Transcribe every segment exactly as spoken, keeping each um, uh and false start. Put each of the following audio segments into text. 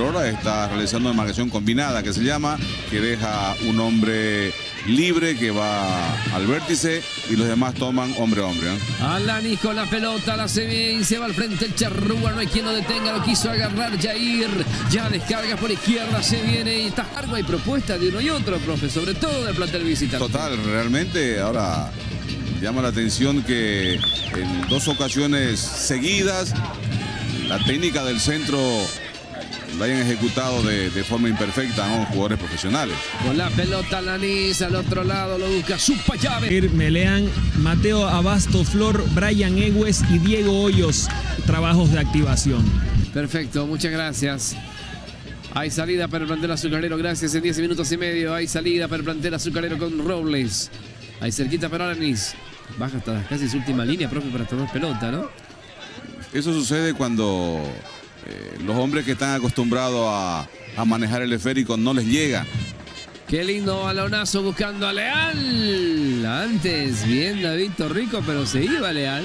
Aurora está realizando una marcación combinada que se llama, que deja un hombre libre que va al vértice y los demás toman hombre a hombre, ¿eh? Alanis con la pelota, la hace bien, se va al frente el Charrúa, no hay quien lo detenga, lo quiso agarrar Jair, ya descarga por izquierda, se viene y está largo, hay propuesta de uno y otro, profe, sobre todo del plantel visitante. Total, realmente ahora llama la atención que en dos ocasiones seguidas la técnica del centro la hayan ejecutado de, de forma imperfecta, ¿no? Jugadores profesionales. Con la pelota Alanis, al otro lado lo busca Supayave. Meleán, Mateo Abasto Flor, Brian Egues y Diego Hoyos, trabajos de activación. Perfecto, muchas gracias. Hay salida para el plantel azucarero, gracias, en diez minutos y medio. Hay salida para el plantel azucarero con Robles. Ahí cerquita para Alanis. Baja hasta casi su última línea, profe, para tomar pelota, ¿no? Eso sucede cuando eh, los hombres que están acostumbrados a, a manejar el esférico no les llega. Qué lindo balonazo buscando a Leal. Antes, bien David Torrico, pero se iba Leal.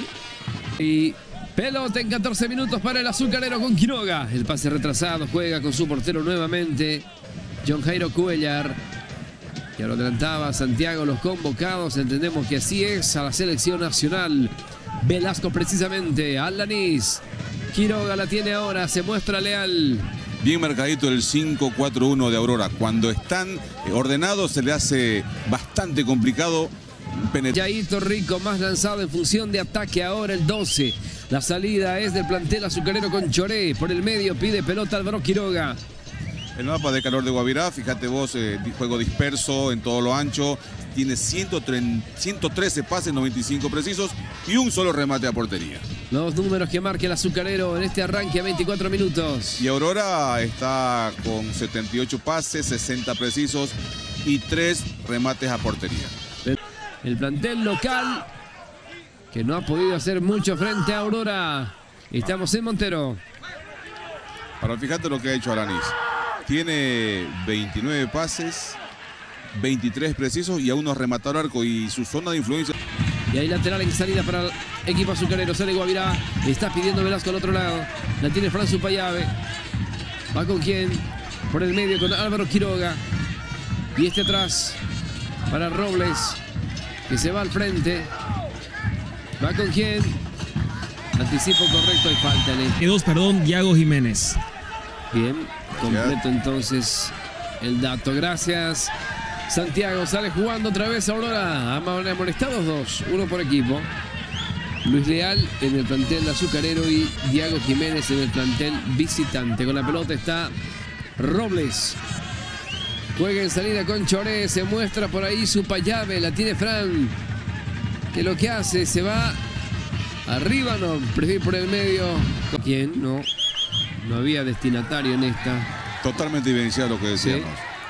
Y pelota en catorce minutos para el azucarero con Quiroga. El pase retrasado, juega con su portero nuevamente, John Jairo Cuellar. Ya lo adelantaba Santiago, los convocados, entendemos que así es a la selección nacional. Velasco precisamente, Alanis. Quiroga la tiene ahora, se muestra Leal. Bien marcadito el cinco cuatro uno de Aurora. Cuando están ordenados se le hace bastante complicado penetrar. Jair Torrico más lanzado en función de ataque ahora el doce. La salida es del plantel azucarero con Choré. Por el medio pide pelota Álvaro Quiroga. El mapa de calor de Guavirá, fíjate vos, eh, juego disperso en todo lo ancho. Tiene ciento trece pases, noventa y cinco precisos y un solo remate a portería. Los números que marca el azucarero en este arranque a veinticuatro minutos. Y Aurora está con setenta y ocho pases, sesenta precisos y tres remates a portería. El plantel local que no ha podido hacer mucho frente a Aurora. Estamos en Montero. Ahora fíjate lo que ha hecho Alanis. Tiene veintinueve pases, veintitrés precisos y a uno rematar arco y su zona de influencia. Y ahí lateral en salida para el equipo azucarero. Sale Guavirá, está pidiendo Velasco al otro lado. La tiene Fran Supayave. ¿Va con quién? Por el medio con Álvaro Quiroga. Y este atrás para Robles, que se va al frente. ¿Va con quién? Anticipo correcto y falta en el... Dos, perdón, Diego Jiménez. Bien, completo entonces el dato. Gracias, Santiago. Sale jugando otra vez Aurora. Amonestados dos, uno por equipo. Luis Leal en el plantel azucarero y Diego Jiménez en el plantel visitante. Con la pelota está Robles. Juega en salida con Choré. Se muestra por ahí Supayave. La tiene Fran. Que lo que hace, se va arriba, no, prefiere por el medio. ¿Con quién? No. No había destinatario en esta. Totalmente evidenciado lo que decíamos.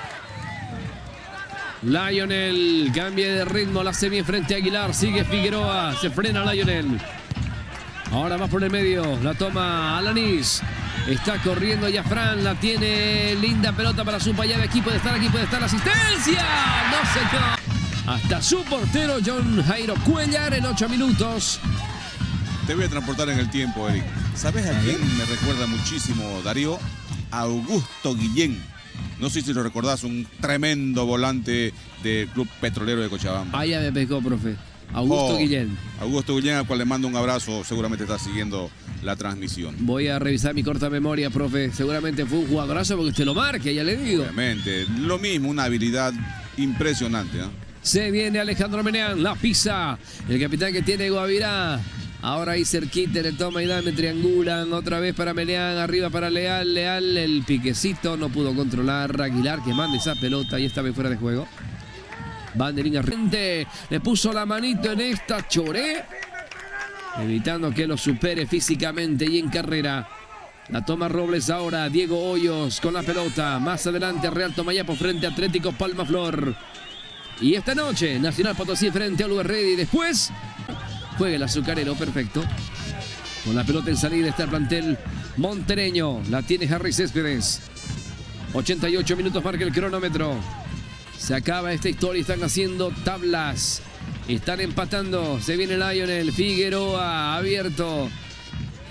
Sí. Lionel cambia de ritmo, la hace bien frente a Aguilar. Sigue Figueroa, se frena Lionel. Ahora va por el medio, la toma Alanis. Está corriendo ya Fran, la tiene. Linda pelota para Supayave. Aquí puede estar, aquí puede estar la asistencia. No se quedó. Hasta su portero John Jairo Cuellar en ocho minutos. Te voy a transportar en el tiempo, Eric. ¿Sabes a quién me recuerda muchísimo, Darío? Augusto Guillén. No sé si lo recordás, un tremendo volante del Club Petrolero de Cochabamba. Ah, ya me pescó, profe. Augusto oh, Guillén. Augusto Guillén, al cual le mando un abrazo. Seguramente está siguiendo la transmisión. Voy a revisar mi corta memoria, profe. Seguramente fue un jugadorazo porque usted lo marque, ya le digo. Obviamente. Lo mismo, una habilidad impresionante, ¿no? Se viene Alejandro Meleán, la pisa. El capitán que tiene Guavirá. Ahora ahí cerquita le toma y da, me triangulan. Otra vez para Meleán, arriba para Leal. Leal, el piquecito, no pudo controlar. Aguilar que manda esa pelota y esta vez fuera de juego. Banderín arriba. Le puso la manito en esta Choré, evitando que lo supere físicamente y en carrera. La toma Robles ahora. Diego Hoyos con la pelota. Más adelante Real Tomayapo frente a Atlético Palmaflor. Y esta noche Nacional Potosí frente a Always Ready. Después juega el azucarero, perfecto. Con la pelota en salida está el plantel montereño. La tiene Harry Céspedes. ochenta y ocho minutos marca el cronómetro. Se acaba esta historia. Están haciendo tablas. Están empatando. Se viene Lionel. Figueroa abierto.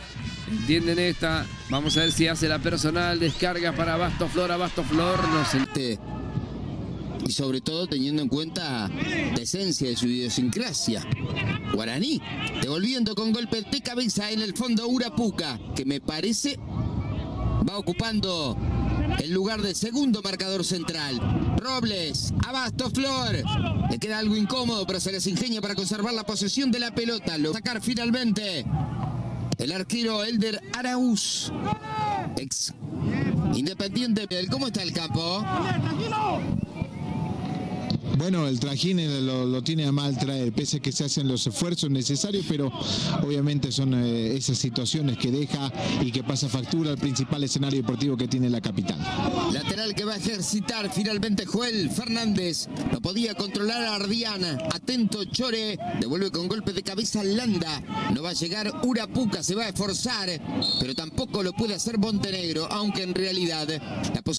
Entienden esta. Vamos a ver si hace la personal. Descarga para Abasto Flor. Abasto Flor. No se... Y sobre todo teniendo en cuenta la esencia de su idiosincrasia. Guaraní, devolviendo con golpe de cabeza en el fondo Urapuca, que me parece va ocupando el lugar del segundo marcador central. Robles, Abasto Flor. Le queda algo incómodo, pero se les ingenia para conservar la posesión de la pelota. Lo sacar finalmente el arquero Elder Araúz, ex Independiente. ¿Cómo está el campo? Bueno, el trajín lo, lo tiene a mal traer, pese a que se hacen los esfuerzos necesarios, pero obviamente son eh, esas situaciones que deja y que pasa factura al principal escenario deportivo que tiene la capital. Lateral que va a ejercitar finalmente Joel Fernández. No podía controlar a Ardiana. Atento Chore. Devuelve con golpe de cabeza Landa. No va a llegar Urapuca, se va a esforzar, pero tampoco lo puede hacer Montenegro, aunque en realidad la posibilidad